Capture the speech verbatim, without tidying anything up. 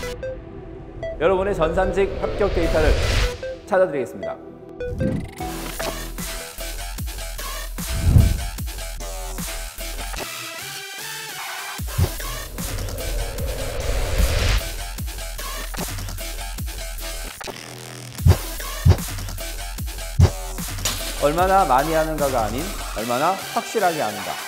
여러분의 전산직 합격 데이터를 찾아드리겠습니다. 얼마나 많이 하는가가 아닌 얼마나 확실하게 하는가.